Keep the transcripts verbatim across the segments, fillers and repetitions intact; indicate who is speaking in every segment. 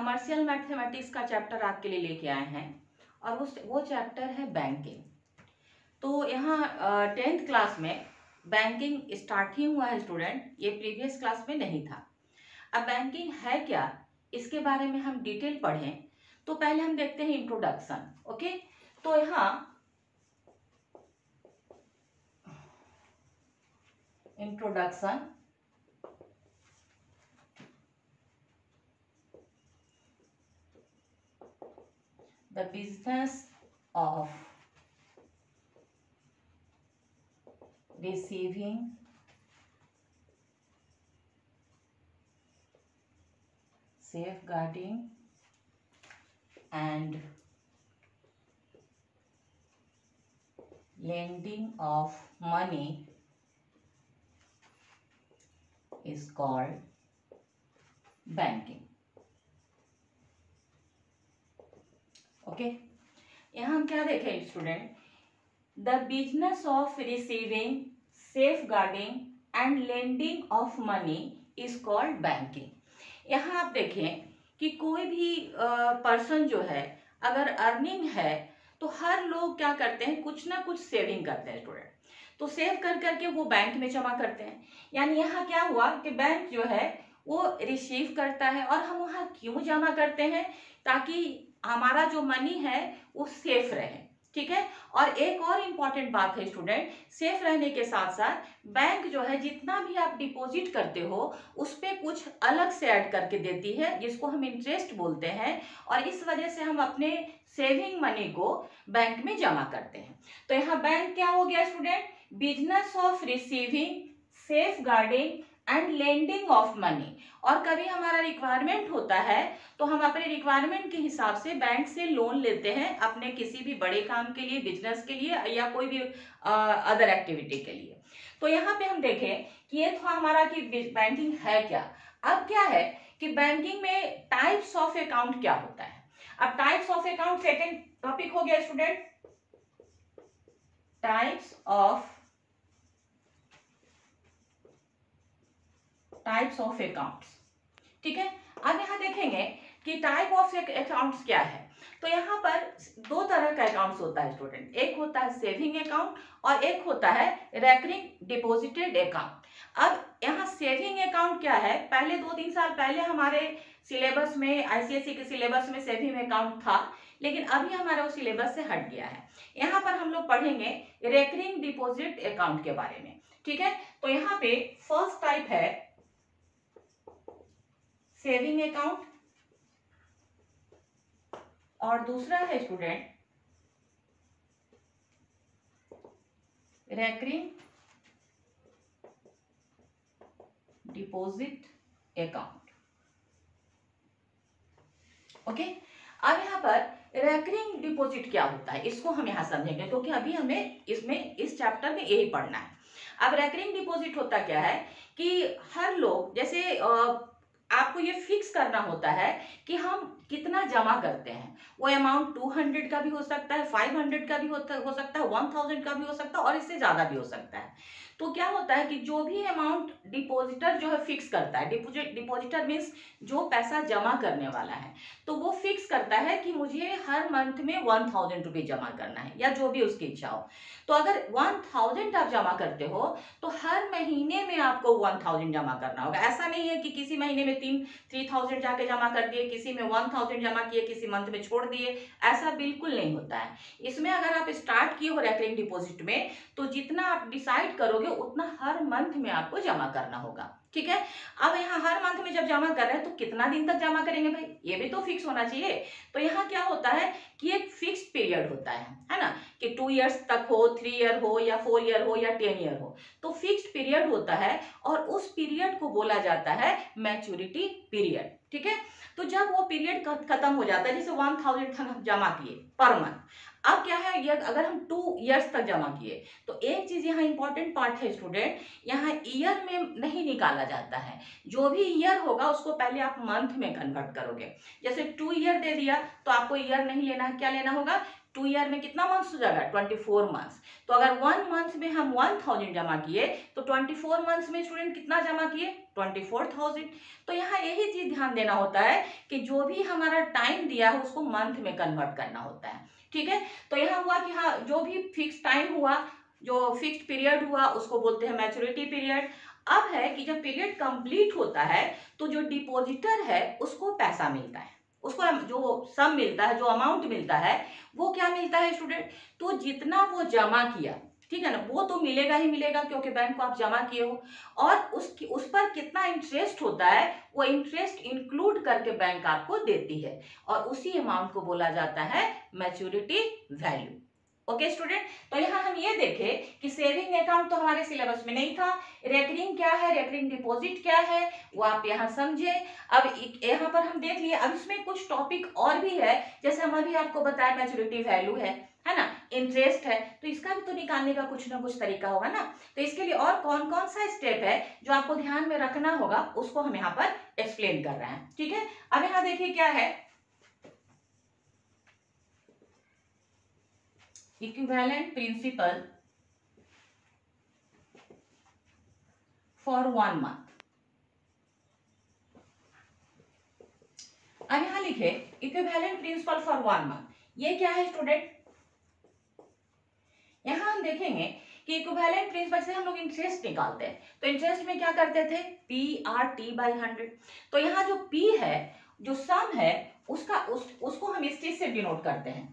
Speaker 1: Commercial mathematics का chapter आपके लिए लेके आए हैं और उस वो चैप्टर है बैंकिंग। तो यहाँ टेंथ क्लास में बैंकिंग स्टार्ट ही हुआ है स्टूडेंट, ये प्रीवियस क्लास में नहीं था। अब बैंकिंग है क्या, इसके बारे में हम डिटेल पढ़ें तो पहले हम देखते हैं इंट्रोडक्शन। ओके, तो यहाँ introduction, the business of receiving, safeguarding and lending of money is called banking. Okay okay? यहाँ हम क्या देखें student, the business of receiving, safeguarding and lending of money is called banking. यहाँ आप देखें कि कोई भी पर्सन uh, जो है अगर अर्निंग है तो हर लोग क्या करते हैं, कुछ ना कुछ सेविंग करते हैं स्टूडेंट। तो सेव कर करके वो बैंक में जमा करते हैं। यानी यहाँ क्या हुआ कि बैंक जो है वो रिसीव करता है और हम वहाँ क्यों जमा करते हैं, ताकि हमारा जो मनी है वो सेफ रहे। ठीक है, और एक और इम्पॉर्टेंट बात है स्टूडेंट, सेफ रहने के साथ साथ बैंक जो है जितना भी आप डिपॉजिट करते हो उस पर कुछ अलग से ऐड करके देती है, जिसको हम इंटरेस्ट बोलते हैं, और इस वजह से हम अपने सेविंग मनी को बैंक में जमा करते हैं। तो यहाँ बैंक क्या हो गया student, business of receiving, safeguarding and lending of money. और कभी हमारा रिक्वायरमेंट होता है तो हम अपने रिक्वायरमेंट के हिसाब से बैंक से लोन लेते हैं अपने किसी भी बड़े काम के लिए, बिजनेस के लिए या कोई भी अदर एक्टिविटी के लिए। तो यहाँ पे हम देखें कि ये था हमारा कि बैंकिंग है क्या। अब क्या है कि बैंकिंग में टाइप्स ऑफ अकाउंट क्या होता है। अब types of account second topic हो गया student, types of types of accounts. ठीक है, अब यहाँ देखेंगे कि टाइप ऑफ अकाउंट्स क्या है। तो यहाँ पर दो तरह का अकाउंट्स होता है स्टूडेंट, एक होता है सेविंग अकाउंट और एक होता है रेकरिंग डिपॉजिटेड अकाउंट। अब यहाँ सेविंग अकाउंट क्या है, पहले दो तीन साल पहले हमारे सिलेबस में, आईसीएसई के सिलेबस में सेविंग अकाउंट था, लेकिन अभी हमारा वो सिलेबस से हट गया है। यहाँ पर हम लोग पढ़ेंगे रेकरिंग डिपॉजिट अकाउंट के बारे में। ठीक है, तो यहाँ पे फर्स्ट टाइप है सेविंग अकाउंट और दूसरा है student recurring deposit account. Okay, अब यहाँ पर रेकरिंग डिपॉजिट क्या होता है इसको हम यहाँ समझेंगे, क्योंकि अभी हमें इसमें इस चैप्टर में यही पढ़ना है। अब रेकरिंग डिपॉजिट होता क्या है कि हर लोग, जैसे आ, आपको ये फिक्स करना होता है कि हम कितना जमा करते हैं। वो अमाउंट टू हंड्रेड का भी हो सकता है, फाइव हंड्रेड का भी होता हो सकता है, वन थाउजेंड का भी हो सकता है और इससे ज़्यादा भी हो सकता है। तो क्या होता है कि जो भी अमाउंट डिपॉजिटर जो है फिक्स करता है, डिपॉजिट डिपॉजिटर मीन्स जो पैसा जमा करने वाला है, तो वो फिक्स करता है कि मुझे हर मंथ में वन थाउजेंड रुपीज जमा करना है या जो भी उसकी इच्छा हो। तो अगर वन थाउजेंड आप जमा करते हो तो हर महीने में आपको वन थाउजेंड जमा करना होगा। ऐसा नहीं है कि किसी महीने में तीन थ्री थाउजेंड जाके जमा कर दिए, किसी में वन थाउजेंड जमा किए, किसी मंथ में छोड़ दिए, ऐसा बिल्कुल नहीं होता है। इसमें अगर आप स्टार्ट किए हो रेकरिंग डिपॉजिट में तो जितना आप डिसाइड करोगे उतना हर मंथ में आपको जमा करना होगा। ठीक है, अब यहाँ हर मंथ में जब जमा कर रहे हैं तो कितना दिन तक जमा करेंगे भाई, ये भी तो फिक्स होना चाहिए। तो यहाँ क्या होता है कि एक फिक्स पीरियड होता है है ना, कि टू इयर्स तक हो, थ्री ईयर हो या फोर ईयर हो या टेन ईयर हो, तो फिक्स्ड पीरियड होता है और उस पीरियड को बोला जाता है मैच्योरिटी पीरियड। ठीक है, तो जब वो पीरियड खत्म हो जाता है, जैसे वन थाउजेंड हम जमा किए पर मंथ, अब क्या है, ये अगर हम टू इयर्स तक जमा किए तो एक चीज यहाँ इंपॉर्टेंट पार्ट है स्टूडेंट, यहाँ ईयर में नहीं निकाला जाता है। जो भी ईयर होगा उसको पहले आप मंथ में कन्वर्ट करोगे। जैसे टू ईयर दे दिया तो आपको ईयर नहीं लेना है, क्या लेना होगा, टू ईयर में कितना मंथ्स हो जाएगा, ट्वेंटी फोर मंथ्स। तो अगर वन मंथ में हम वन थाउजेंड जमा किए तो ट्वेंटी फोर मंथ्स में स्टूडेंट कितना जमा किए, ट्वेंटी फोर थाउजेंड। तो यहाँ यही चीज ध्यान देना होता है कि जो भी हमारा टाइम दिया है उसको मंथ में कन्वर्ट करना होता है, ठीक है। तो यहाँ हुआ कि हाँ जो भी फिक्स टाइम हुआ, जो फिक्स्ड पीरियड हुआ उसको बोलते हैं मैच्योरिटी पीरियड। अब है कि जब पीरियड कंप्लीट होता है तो जो डिपॉजिटर है उसको पैसा मिलता है, उसको जो सम मिलता है, जो अमाउंट मिलता है वो क्या मिलता है स्टूडेंट, तो जितना वो जमा किया, ठीक है ना, वो तो मिलेगा ही मिलेगा क्योंकि बैंक को आप जमा किए हो, और उसकी उस पर कितना इंटरेस्ट होता है वो इंटरेस्ट इंक्लूड करके बैंक आपको देती है, और उसी अमाउंट को बोला जाता है मैच्योरिटी वैल्यू। ओके स्टूडेंट, तो यहाँ हम ये देखें कि सेविंग अकाउंट तो हमारे सिलेबस में नहीं था, रेकरिंग क्या है, रेकरिंग डिपॉजिट क्या है वो आप यहाँ समझे। अब यहाँ पर हम देख लिए, अब इसमें कुछ टॉपिक और भी है, जैसे हम अभी आपको बताया मैच्योरिटी वैल्यू है है ना, इंटरेस्ट है, तो इसका भी तो निकालने का कुछ ना कुछ तरीका होगा ना। तो इसके लिए और कौन कौन सा स्टेप है जो आपको ध्यान में रखना होगा उसको हम यहाँ पर एक्सप्लेन कर रहे हैं, ठीक है। अब यहाँ देखिए क्या है, equivalent principal for one month. अब यहां लिखे equivalent principal for one month, ये क्या है स्टूडेंट। यहां हम देखेंगे कि इक्विवेलेंट प्रिंसिपल से हम लोग इंटरेस्ट निकालते हैं, तो इंटरेस्ट में क्या करते थे, P R T by hundred. तो यहाँ जो पी है, जो सम है उसका उस, उसको हम इस चीज से डिनोट करते हैं,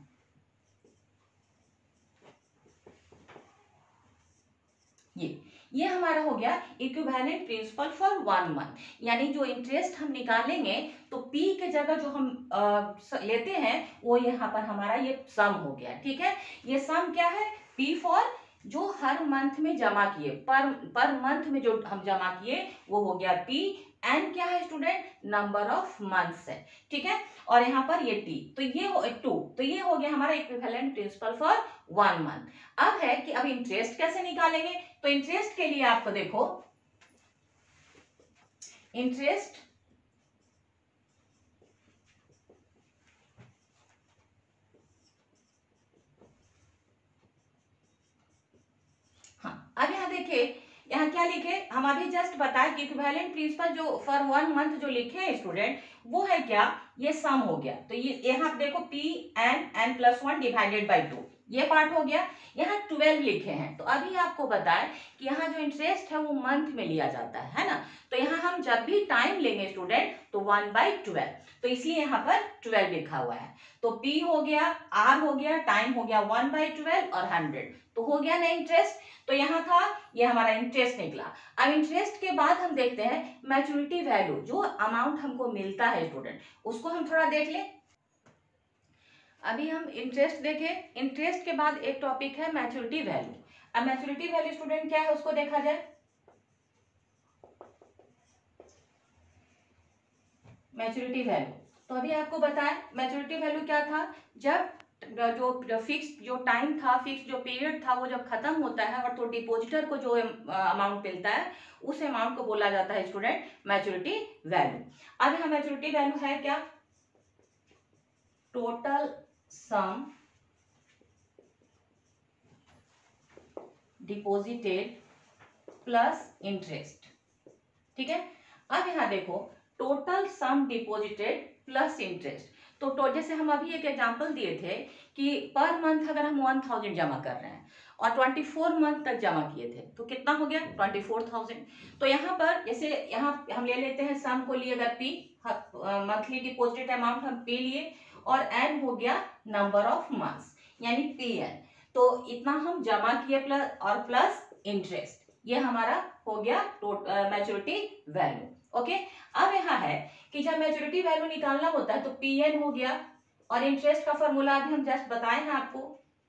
Speaker 1: ये ये हमारा हो गया equivalent principal for one month. यानी जो इंटरेस्ट हम निकालेंगे तो पी के जगह जो हम आ, लेते हैं वो यहाँ पर हमारा ये सम हो गया, ठीक है। ये सम क्या है, पी फॉर जो हर मंथ में जमा किए, पर पर मंथ में जो हम जमा किए वो हो गया पी, एन क्या है स्टूडेंट, नंबर ऑफ मंथ्स है, ठीक है। और यहाँ पर ये टी, तो ये हो टू, तो ये हो गया हमारा equivalent principal for one month. अब है कि अब इंटरेस्ट कैसे निकालेंगे, तो इंटरेस्ट के लिए आपको देखो, इंटरेस्ट हाँ, अब यहाँ देखिए यहाँ क्या लिखे, हम अभी जस्ट बताए कि इक्विवेलेंट प्रिंसिपल जो फॉर वन मंथ जो लिखे हैं स्टूडेंट, वो है क्या, ये सम हो गया। तो ये यहाँ देखो P N N plus one divided by two, ये पार्ट हो गया। यहाँ ट्वेल्व लिखे हैं, तो अभी आपको बताएं कि यहाँ जो इंटरेस्ट है वो मंथ में लिया जाता है, है ना। तो यहाँ हम जब भी टाइम लेंगे स्टूडेंट तो वन बाई ट्वेल्व, तो इसलिए यहाँ पर ट्वेल्व लिखा हुआ है। तो पी हो गया, आर हो गया, टाइम हो गया वन बाई ट्वेल्व और हंड्रेड, तो हो गया ना इंटरेस्ट। तो यहाँ था ये हमारा इंटरेस्ट निकला। अब इंटरेस्ट के बाद हम देखते हैं मैच्योरिटी वैल्यू, जो अमाउंट हमको मिलता है स्टूडेंट, उसको हम थोड़ा देख लें। अभी हम इंटरेस्ट देखें, इंटरेस्ट के बाद एक टॉपिक है मैच्योरिटी वैल्यू। अब मैच्योरिटी वैल्यू स्टूडेंट क्या है उसको देखा जाए। मैच्योरिटी वैल्यू तो अभी आपको बताया मैच्योरिटी वैल्यू क्या था, जब जो फिक्स जो टाइम था, फिक्स जो पीरियड था वो जब खत्म होता है और तो डिपॉजिटर को जो अमाउंट मिलता है उस अमाउंट को बोला जाता है स्टूडेंट मैच्योरिटी वैल्यू। अब यहाँ मैच्योरिटी वैल्यू है क्या, total sum deposited plus interest, ठीक है। अब यहाँ देखो total sum deposited plus interest, तो, तो जैसे हम अभी एक एग्जांपल दिए थे कि पर मंथ अगर हम वन थाउजेंड जमा कर रहे हैं और ट्वेंटी फोर मंथ तक जमा किए थे तो कितना हो गया, ट्वेंटी फोर थाउजेंड। तो यहाँ पर जैसे यहाँ हम ले लेते हैं सम को लिए अगर पी, मंथली डिपॉजिटेड अमाउंट हम पी लिए, और एन हो गया नंबर ऑफ मंथ्स यानी पी एन, तो इतना हम जमा किए प्लस और प्लस इंटरेस्ट, ये हमारा हो गया मैच्योरिटी वैल्यू। ओके, अब यहाँ है कि जब मैच्योरिटी वैल्यू निकालना होता है तो पी एन हो गया, और इंटरेस्ट का फॉर्मूला अभी हम जस्ट बताए हैं आपको,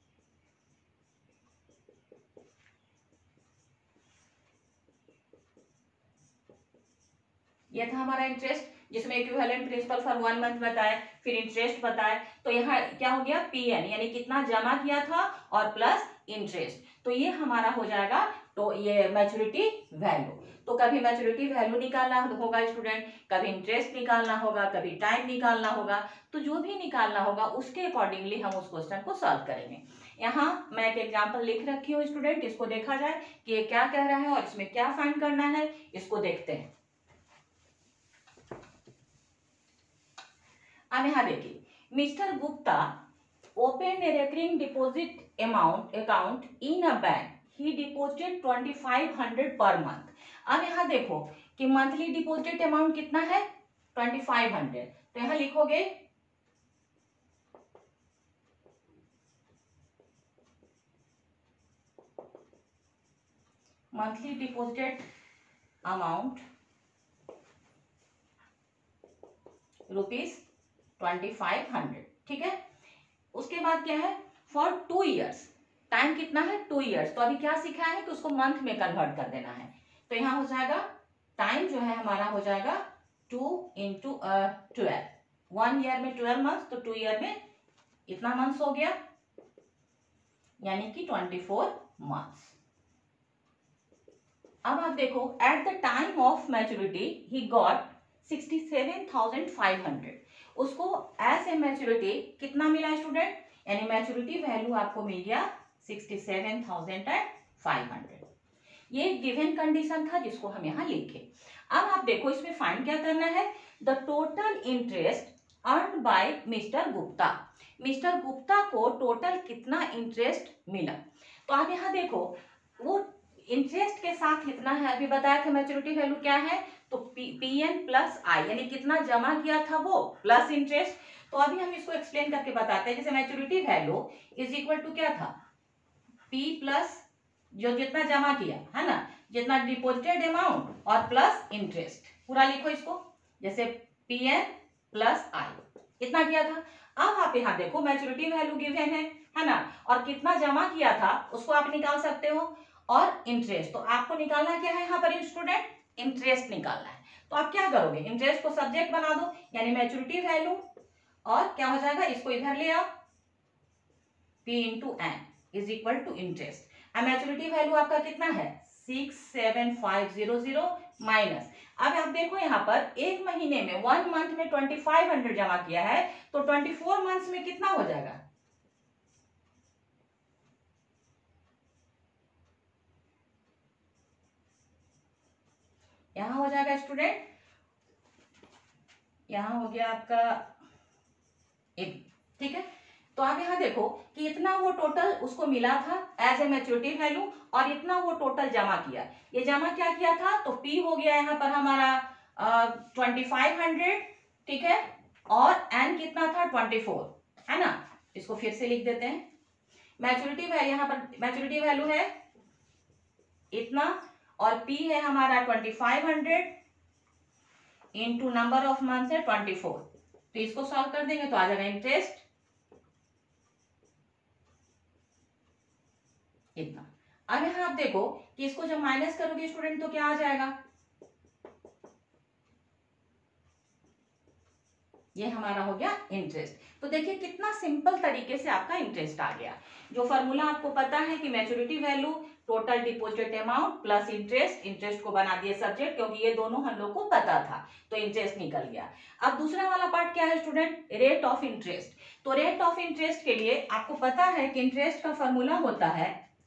Speaker 1: ये था हमारा इंटरेस्ट जिसमें equivalent principal for one month बताए, फिर इंटरेस्ट बताए। तो यहाँ क्या हो गया, पी एन यानी कितना जमा किया था और प्लस इंटरेस्ट, तो ये हमारा हो जाएगा तो ये मैच्योरिटी वैल्यू। तो कभी मैच्योरिटी वैल्यू निकालना होगा स्टूडेंट, कभी इंटरेस्ट निकालना होगा, कभी टाइम निकालना होगा। तो जो भी निकालना होगा उसके अकॉर्डिंगली हम उस क्वेश्चन को सॉल्व करेंगे। यहाँ मैं एक एग्जाम्पल लिख रखी हूँ स्टूडेंट, इसको देखा जाए कि ये क्या कह रहा है और इसमें क्या फाइंड करना है, इसको देखते हैं। अब यहाँ देखिए, mister Gupta opened a recurring deposit amount account in a bank. He deposited twenty-five hundred per month. अब यहाँ देखो कि मंथली डिपॉजिट अमाउंट कितना है, twenty-five hundred। तो यहाँ लिखोगे monthly deposit amount rupees twenty five hundred, ठीक है। उसके बाद क्या है, फॉर टू इयर्स, टाइम कितना है, टू इयर्स। तो अभी क्या सीखा है कि उसको मंथ में कन्वर्ट कर देना है। तो यहाँ हो जाएगा टाइम जो है हमारा हो जाएगा two into twelve, one year में ट्वेल्व मंथ्स, तो टू ईयर में इतना मंथ्स हो गया, यानी कि ट्वेंटी फोर मंथ्स। अब आप देखो, at the time of maturity he got sixty seven thousand five hundred. उसको एज ए मैच्योरिटी कितना मिला स्टूडेंट, यानी मैच्योरिटी वैल्यू आपको मिल गया sixty seven thousand five hundred. ये गिवन कंडीशन था जिसको हम यहाँ लिखे। अब आप देखो इसमें फाइंड क्या करना है, the total interest earn by mister Gupta. Mister Gupta को टोटल कितना इंटरेस्ट मिला। तो आप यहाँ देखो, वो इंटरेस्ट के साथ कितना है, अभी बताया था मैच्योरिटी वैल्यू क्या है, तो पी एन प्लस आई, यानी कितना जमा किया था वो प्लस इंटरेस्ट। तो अभी हम इसको एक्सप्लेन करके बताते हैं। जैसे maturity value is equal to क्या था, पी प्लस जो जितना जमा किया है ना, जितना डिपॉजिटेड अमाउंट और प्लस इंटरेस्ट, पूरा लिखो इसको। जैसे पी एन प्लस आई कितना किया था। अब आप यहाँ देखो मैच्योरिटी वैल्यू गिवन है है ना, और कितना जमा किया था उसको आप निकाल सकते हो, और इंटरेस्ट। तो आपको निकालना क्या है यहाँ पर स्टूडेंट, इंटरेस्ट निकालना है। तो आप क्या करोगे, इंटरेस्ट को सब्जेक्ट बना दो, यानी मैच्योरिटी वैल्यू, और क्या हो जाएगा, इसको इधर ले आओ, P into n is equal to interest. अब मैच्योरिटी वैल्यू आपका कितना है, six seven five zero zero minus. अब आप देखो यहाँ पर एक महीने में, वन मंथ में ट्वेंटी फाइव हंड्रेड जमा किया है, तो ट्वेंटी फोर मंथ्स में कितना हो जाएगा, यहां हो जाएगा स्टूडेंट, यहां हो गया आपका एक, ठीक है। तो आप यहाँ देखो कि इतना वो टोटल उसको मिला था एज ए मैच्योरिटी वैल्यू, और इतना वो टोटल जमा किया। ये जमा क्या किया था, तो पी हो गया यहाँ पर हमारा ट्वेंटी फाइव हंड्रेड, ठीक है, और एन कितना था ट्वेंटी फोर, है ना। इसको फिर से लिख देते हैं, मैच्योरिटी वैल्यू, यहाँ पर मैच्योरिटी वैल्यू है इतना, और पी है हमारा twenty five hundred into number of months है ट्वेंटी फोर। तो इसको सॉल्व कर देंगे तो आ जाएगा इंटरेस्ट इतना। अब यहाँ आप देखो कि इसको जब माइनस करोगे स्टूडेंट तो क्या आ जाएगा, ये हमारा हो गया इंटरेस्ट। तो देखिए कितना सिंपल तरीके से आपका इंटरेस्ट आ गया। जो फॉर्मूला आपको पता है कि maturity value total deposit amount plus interest, interest को बना दिए सब्जेक्ट क्योंकि ये दोनों हम लोग को पता था, तो इंटरेस्ट निकल गया। अब दूसरा वाला पार्ट क्या है स्टूडेंट, रेट ऑफ इंटरेस्ट। तो रेट ऑफ इंटरेस्ट के लिए आपको पता है कि इंटरेस्ट का फॉर्मूला होता है,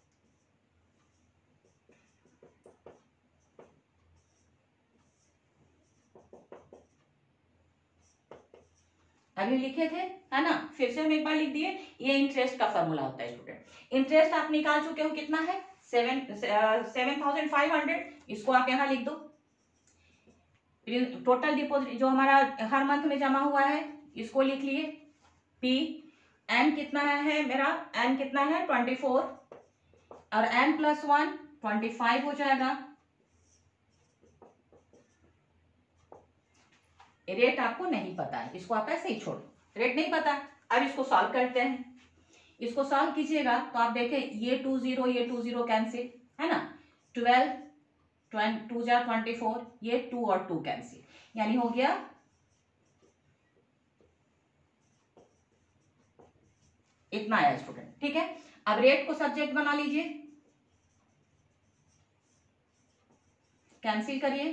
Speaker 1: अभी लिखे थे है ना, फिर से हम एक बार लिख दिए। ये इंटरेस्ट का फॉर्मूला होता है स्टूडेंट। इंटरेस्ट आप निकाल चुके हो, कितना है seven seven thousand five hundred, इसको आप यहाँ लिख दो। टोटल डिपॉजिट जो हमारा हर मंथ में जमा हुआ है इसको लिख लिए, पी एन कितना है मेरा, एन कितना है ट्वेंटी फोर, और n plus one twenty five हो जाएगा। रेट आपको नहीं पता है, इसको आप ऐसे ही छोड़ो, रेट नहीं पता। अब इसको सॉल्व करते हैं, इसको सॉल्व कीजिएगा तो आप देखें ये टू जीरो ये टू जीरो कैंसिल, है ना, ट्वेल्व टू जा ट्वेंटी फोर, ये टू और टू कैंसिल, यानी हो गया इतना आया स्टूडेंट, ठीक है। अब रेट को सब्जेक्ट बना लीजिए, कैंसिल करिए,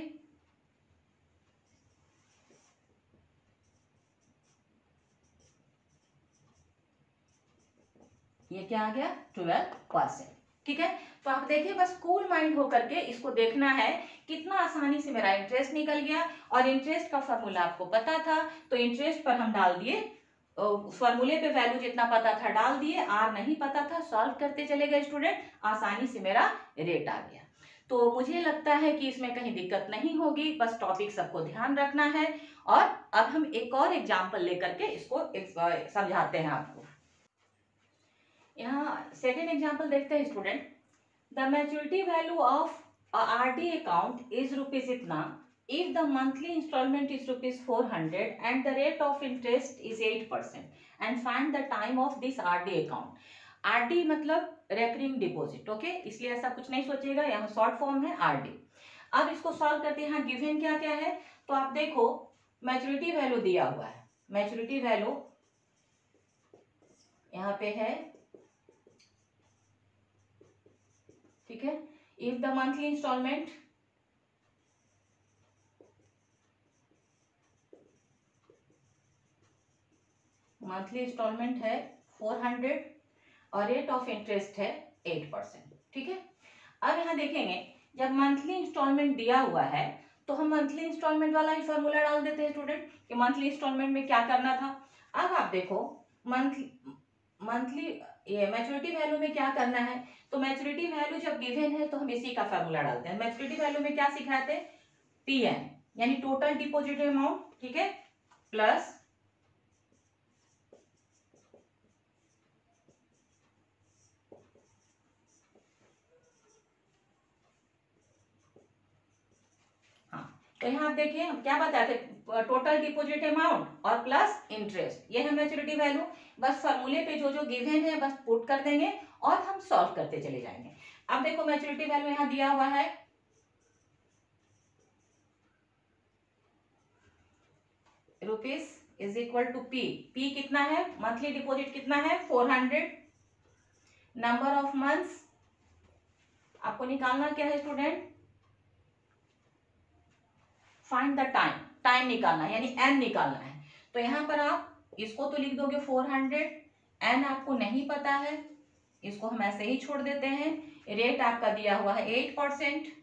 Speaker 1: ये क्या आ गया, ट्वेल्व परसेंट। ठीक है, तो आप देखिए बस कूल माइंड होकर के इसको देखना है, कितना आसानी से मेरा इंटरेस्ट निकल गया। और इंटरेस्ट का फॉर्मूला आपको पता था, तो इंटरेस्ट पर हम डाल दिए, फॉर्मूले पे वैल्यू जितना पता था डाल दिए, आर नहीं पता था, सॉल्व करते चले गए स्टूडेंट, आसानी से मेरा रेट आ गया। तो मुझे लगता है कि इसमें कहीं दिक्कत नहीं होगी, बस टॉपिक सबको ध्यान रखना है। और अब हम एक और एग्जाम्पल लेकर के इसको समझाते हैं आपको। यहाँ सेकेंड एग्जाम्पल देखते हैं student. The maturity value of RD account is rupees इतना if the monthly installment is rupees four hundred and the rate of interest is eight percent and find the time of this R D account। R D मतलब recurring deposit, okay, इसलिए ऐसा कुछ नहीं सोचिएगा, यहाँ short form है R D। अब इसको सॉल्व करते हैं। यहाँ गिवन क्या क्या है, तो आप देखो मैच्योरिटी वैल्यू दिया हुआ है, मैच्योरिटी वैल्यू यहाँ पे है, ठीक है। If the monthly installment monthly installment है फोर हंड्रेड और रेट ऑफ इंटरेस्ट है एट परसेंट, ठीक है। अब यहाँ देखेंगे जब मंथली इंस्टॉलमेंट दिया हुआ है तो हम मंथली इंस्टॉलमेंट वाला ही फॉर्मूला डाल देते हैं स्टूडेंट कि मंथली इंस्टॉलमेंट में क्या करना था। अब आप देखो मंथली मंथली ये मैच्योरिटी वैल्यू में क्या करना है, तो मैच्योरिटी वैल्यू जब गिवन है तो हम इसी का फॉर्मूला डालते हैं। मैच्योरिटी वैल्यू में क्या सिखाए थे, पी एन यानी टोटल डिपॉजिट अमाउंट, ठीक है, प्लस तो यहाँ आप देखिए हम क्या बताते हैं, टोटल डिपॉजिट अमाउंट और प्लस इंटरेस्ट, ये है मैच्योरिटी वैल्यू। बस फॉर्मूले पे जो जो गिवन है बस पुट कर देंगे और हम सॉल्व करते चले जाएंगे। अब देखो मैच्योरिटी वैल्यू यहाँ दिया हुआ है rupees is equal to P, P कितना है, मंथली डिपॉजिट कितना है four hundred, number of months आपको निकालना क्या है student, find the time, time निकालना है यानी एन निकालना है। तो यहाँ पर आप इसको तो लिख दोगे फोर हंड्रेड, एन आपको नहीं पता है, इसको हम ऐसे ही छोड़ देते हैं। रेट आपका दिया हुआ है एट परसेंट।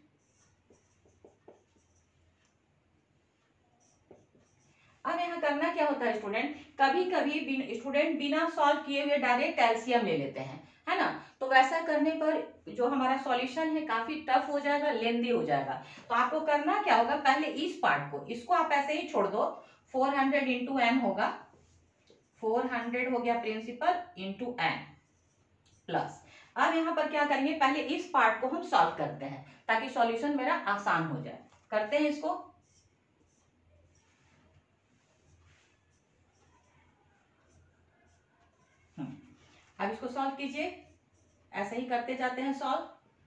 Speaker 1: अब यहाँ करना क्या होता है स्टूडेंट, कभी कभी स्टूडेंट बिना सॉल्व किए हुए डायरेक्ट एलसीएम ले लेते हैं, है ना। तो वैसा करने पर जो हमारा सॉल्यूशन है काफी टफ हो जाएगा, लेंदी हो जाएगा। तो आपको करना क्या होगा, पहले इस पार्ट को, इसको आप ऐसे ही छोड़ दो, फोर हंड्रेड इंटू एन होगा, फोर हंड्रेड हो गया प्रिंसिपल इंटू एन प्लस। अब यहाँ पर क्या करेंगे, पहले इस पार्ट को हम सॉल्व करते हैं ताकि सॉल्यूशन मेरा आसान हो जाए। करते हैं इसको, अब इसको सॉल्व कीजिए, ऐसे ही करते जाते हैं सॉल्व।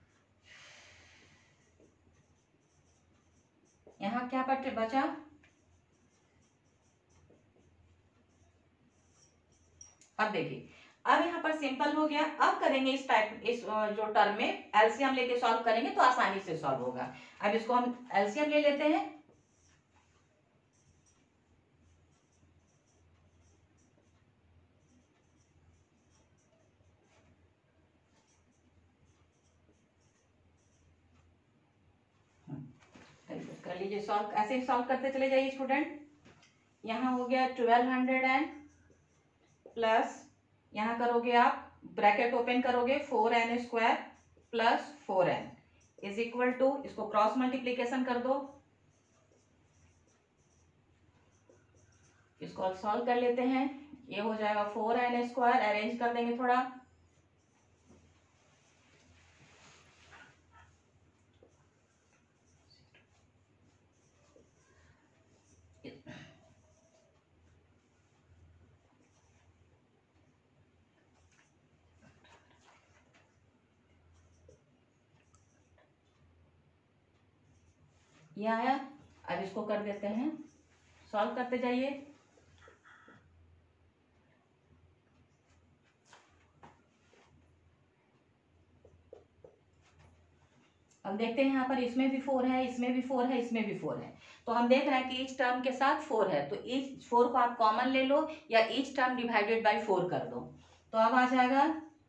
Speaker 1: यहाँ क्या बचे बचा, अब देखिए अब यहाँ पर सिंपल हो गया। अब करेंगे इस टाइप, इस जो टर्म में एलसीएम लेके सॉल्व करेंगे तो आसानी से सॉल्व होगा। अब इसको हम एलसीएम ले लेते हैं, कर लीजिए सॉल्व, ऐसे ही सॉल्व करते चले जाइए स्टूडेंट। यहाँ हो गया ट्वेल्व हंड्रेड एन प्लस, यहाँ करोगे आप ब्रैकेट ओपन करोगे, four n square plus four n is equal to, इसको क्रॉस मल्टीप्लीकेशन कर दो, इसको सॉल्व कर लेते हैं। ये हो जाएगा फोर एन स्क्वायर, अरेंज कर देंगे थोड़ा, ये आया। अब इसको कर देते हैं, सॉल्व करते जाइए। अब हम देखते हैं यहाँ पर इसमें भी फोर है, इसमें भी फोर है, इसमें भी फोर है। तो हम देख रहे हैं कि ईच टर्म के साथ फोर है, तो ईच फोर को आप कॉमन ले लो या each term divided by four कर दो, तो अब आ जाएगा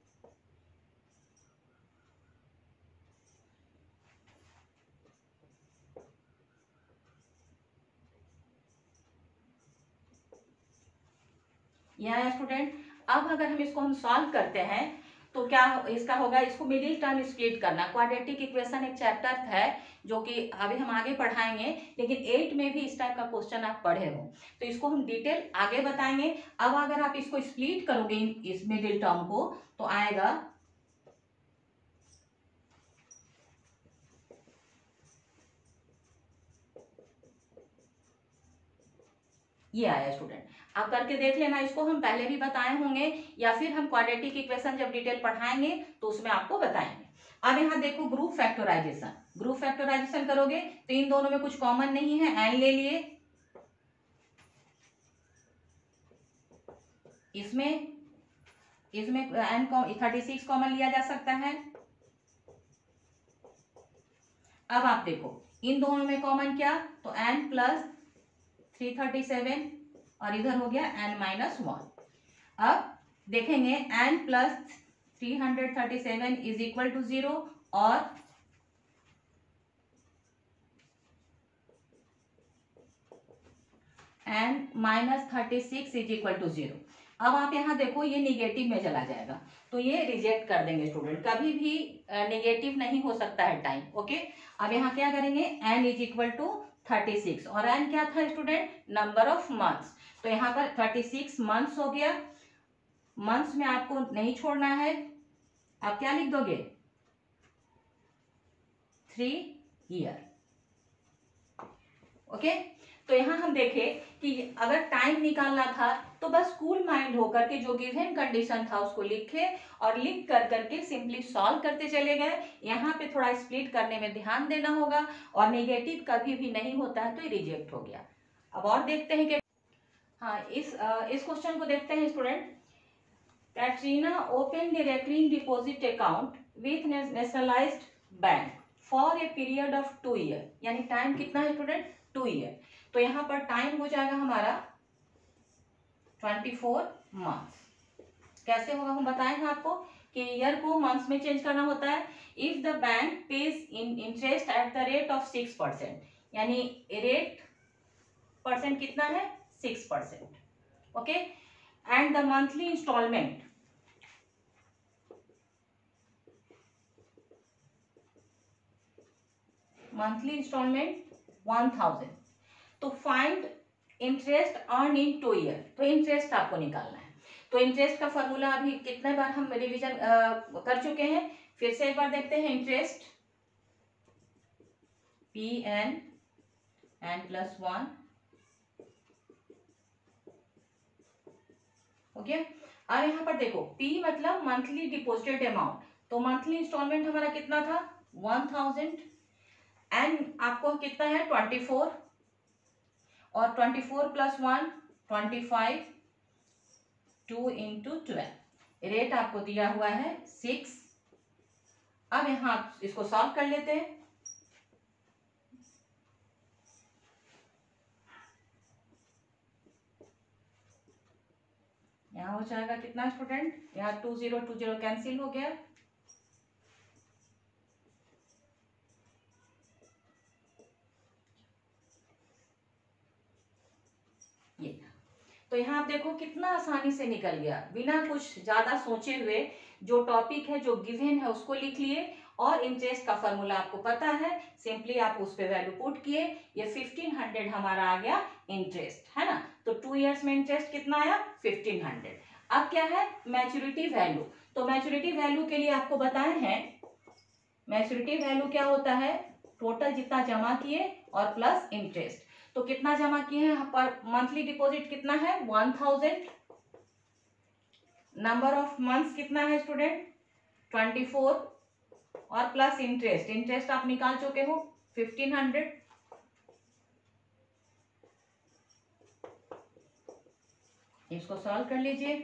Speaker 1: यह स्टूडेंट। अब अगर हम इसको हम सॉल्व करते हैं तो क्या इसका होगा, इसको मिडिल टर्म स्प्लिट करना। क्वाड्रेटिक इक्वेशन एक चैप्टर है जो कि अभी हम आगे पढ़ाएंगे, लेकिन एट में भी इस टाइप का क्वेश्चन आप पढ़े हो, तो इसको हम डिटेल आगे बताएंगे। अब अगर आप इसको स्प्लिट करोगे इस मिडिल टर्म को तो आएगा ये आया स्टूडेंट। आप करके देख लेना, इसको हम पहले भी बताए होंगे या फिर हम क्वाड्रेटिक इक्वेशन जब डिटेल पढ़ाएंगे तो उसमें आपको बताएंगे। अब यहाँ देखो ग्रुप फैक्टराइजेशन, ग्रुप फैक्टराइजेशन करोगे तो इन दोनों में कुछ कॉमन नहीं है, एन ले लिए, इसमें इसमें एन थर्टी सिक्स कॉमन लिया जा सकता है। अब आप देखो इन दोनों में कॉमन क्या, तो n plus three thirty seven और इधर हो गया एन माइनस वन। अब देखेंगे n plus three hundred thirty seven is equal to zero और n minus thirty six is equal to zero. अब आप यहाँ देखो ये निगेटिव में चला जाएगा तो ये रिजेक्ट कर देंगे स्टूडेंट, कभी भी निगेटिव नहीं हो सकता है टाइम। ओके, अब यहाँ क्या करेंगे, n is equal to thirty six और एन क्या था स्टूडेंट, नंबर ऑफ मंथ्स, तो यहाँ पर थर्टी सिक्स मंथ्स हो गया। मंथ्स में आपको नहीं छोड़ना है, आप क्या लिख दोगे, थ्री ईयर। ओके, तो यहाँ हम देखें कि अगर टाइम निकालना था तो बस कूल माइंड होकर के जो गिवन कंडीशन था उसको लिखे और लिख कर करके सिंपली सॉल्व करते चले गए। यहाँ पे थोड़ा स्प्लिट करने में ध्यान देना होगा और नेगेटिव कभी भी नहीं होता है तो ये रिजेक्ट हो गया। अब और देखते हैं कि हाँ इस इस क्वेश्चन को देखते हैं student. Katrina open the recurring deposit account with nationalised bank for a period of two year, यानी टाइम कितना है स्टूडेंट, टू ईयर। तो यहाँ पर टाइम हो जाएगा हमारा ट्वेंटी फोर मंथ्स। कैसे होगा हम बताएंगे आपको कि ईयर को मंथ्स में चेंज करना होता है। If the bank pays in interest at the rate of six percent, यानी रेट परसेंट कितना है, six percent. Okay, and the monthly installment monthly installment one thousand. तो find interest earn in two year, तो interest आपको निकालना है। तो interest का फॉर्मूला अभी कितने बार हम रिवीजन कर चुके हैं, फिर से एक बार देखते हैं। Interest P N N plus one हो गया। अब यहाँ पर देखो P मतलब मंथली डिपॉजिटेड अमाउंट, तो मंथली इंस्टॉलमेंट हमारा कितना था, वन थाउजेंड। एन आपको कितना है, ट्वेंटी फोर, और twenty four plus one twenty five, two into twelve, rate आपको दिया हुआ है सिक्स। अब यहाँ इसको सॉल्व कर लेते हैं। यहाँ हो जाएगा कितना स्टूडेंट, यहाँ two zero two zero cancel हो गया, ये। तो यहाँ आप देखो कितना आसानी से निकल गया, बिना कुछ ज्यादा सोचे हुए। जो टॉपिक है, जो गिवन है, उसको लिख लिए और इंटरेस्ट का फॉर्मूला आपको पता है, सिंपली आप उस पे वैल्यू पुट किए, ये फिफ्टीन हंड्रेड हमारा आ गया इंटरेस्ट, है ना। तो टू इयर्स में इंटरेस्ट कितना आया, फिफ्टीन हंड्रेड। अब क्या है, मैच्योरिटी वैल्यू। तो मैच्योरिटी वैल्यू के लिए आपको बताए हैं, मैच्योरिटी वैल्यू क्या होता है, टोटल जितना जमा किए और प्लस इंटरेस्ट। तो कितना जमा किए हैं यहाँ पर, मंथली डिपॉजिट कितना है, one thousand. Number of months कितना है स्टूडेंट, ट्वेंटी फोर, और प्लस इंटरेस्ट, इंटरेस्ट आप निकाल चुके हो फिफ्टीन हंड्रेड। इसको सॉल्व कर लीजिए।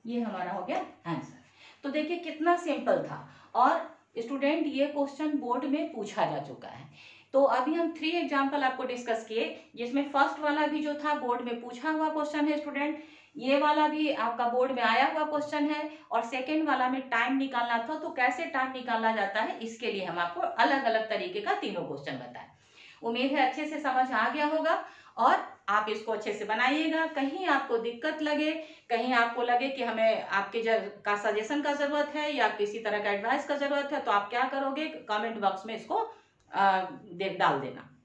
Speaker 1: ये हमारा हो गया आंसर। तो देखिए कितना सिंपल था, और स्टूडेंट ये क्वेश्चन बोर्ड में पूछा जा चुका है। तो अभी हम थ्री एग्जाम्पल आपको डिस्कस किए, जिसमें फर्स्ट वाला भी जो था बोर्ड में पूछा हुआ क्वेश्चन है स्टूडेंट, ये वाला भी आपका बोर्ड में आया हुआ क्वेश्चन है, और सेकेंड वाला में टाइम निकालना था। तो कैसे टाइम निकाला जाता है इसके लिए हम आपको अलग अलग तरीके का तीनों क्वेश्चन बताएं। उम्मीद है अच्छे से समझ आ गया होगा, और आप इसको अच्छे से बनाइएगा। कहीं आपको दिक्कत लगे, कहीं आपको लगे कि हमें आपके का सजेशन का जरूरत है या किसी तरह का एडवाइस का जरूरत है, तो आप क्या करोगे, कमेंट बॉक्स में इसको आ, डाल देना।